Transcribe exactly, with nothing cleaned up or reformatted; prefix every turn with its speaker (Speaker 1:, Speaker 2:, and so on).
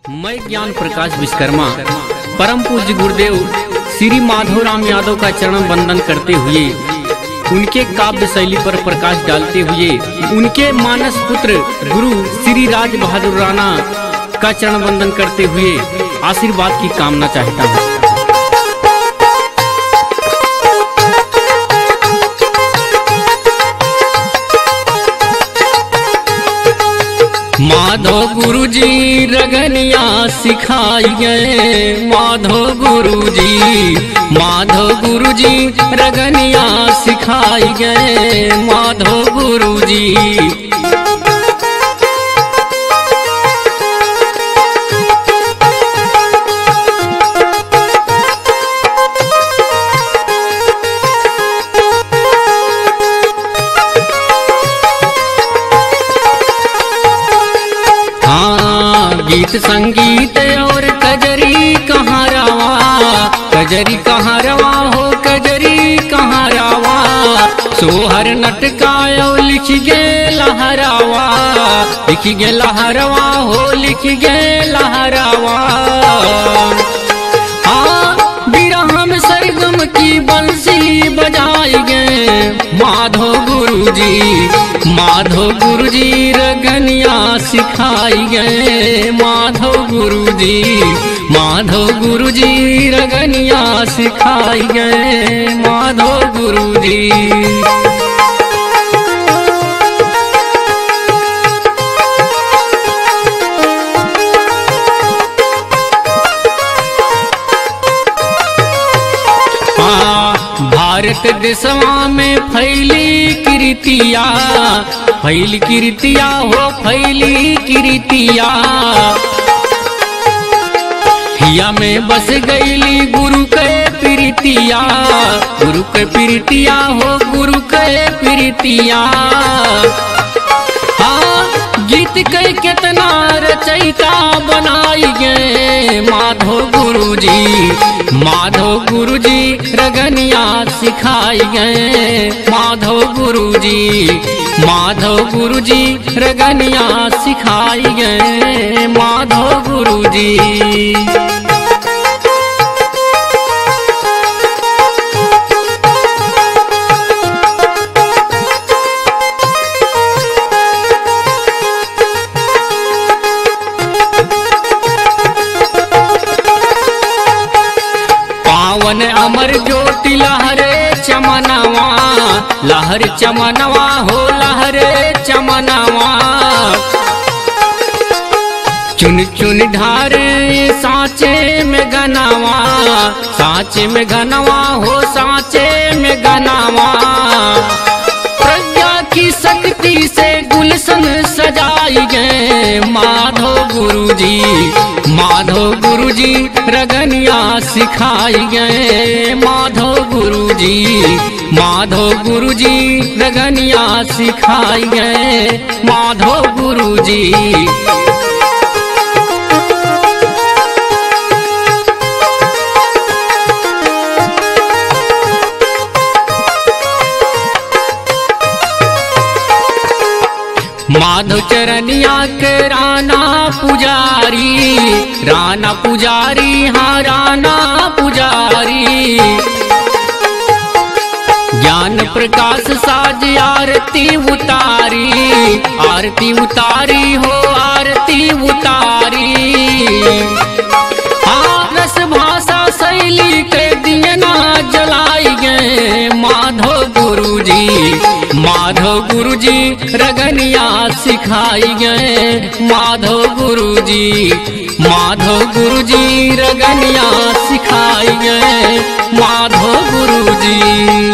Speaker 1: मैं ज्ञान प्रकाश विश्वकर्मा परम पूज्य गुरुदेव श्री माधवराम यादव का चरण वंदन करते हुए उनके काव्य शैली पर प्रकाश डालते हुए उनके मानस पुत्र गुरु श्री राज बहादुर राणा का चरण वंदन करते हुए आशीर्वाद की कामना चाहता हूँ। माधव गुरुजी रगनिया सिखाई गए, माधव गुरुजी माधव गुरुजी रगनिया सिखाई गए, माधव गुरुजी। गीत संगीत और कजरी कहाँ रवा, कजरी कहाँ रवा हो, कजरी कहाँ रवा, सोहर नटकायो लिख गे लहरावा, लिख गे लहरावा हो, लिख गे लहरावा। हाँ बिरहम सरगम की बंसी बजाई गए, माधव गुरुजी माधव गुरुजी रगनिया सिखाई गए, माधव गुरुजी माधव गुरुजी रगनिया सिखाई गए, माधव गुरुजी। भारत देशवा में फैली कीर्तिया, फैली कीर्तिया हो, फैली कीर्तिया, हिया में बस गईली गुरु के प्रीतिया, गुरु के प्रीतिया हो, गुरु के प्रीतिया। हाँ गीत के कितना रचयिता बनाई गए, माधव गुरुजी माधव गुरुजी रगनिया सिखाई गए, माधव गुरुजी माधव गुरुजी रगनिया सिखाई गए, माधव गुरुजी। पावन अमर ज्योति लहरे चमनवा, लहर चमनवा हो, लहरे चमनवा, चुन चुन ढारे सांचे में गनवा, सांचे में गनवा हो, सांचे में गनवा। प्रज्ञा की शक्ति से गुलशन सजाई गए, माधव गुरुजी माधव गुरुजी रगनिया सिखाई गए, माधव गुरुजी माधव गुरुजी रगनिया सिखाई गए, माधव गुरुजी। माधव चरनिया के राना पुजारी, राना पुजारी हाँ राना पुजारी, ज्ञान प्रकाश साज आरती उतारी, आरती उतारी हो, आरती उतारी। हाँ रस भाषा शैली के दियना जलाई गए, माधव गुरुजी माधव गुरुजी रगनिया सिखाई गए, माधव गुरुजी माधव गुरुजी रगनिया सिखाई गए, माधव गुरुजी।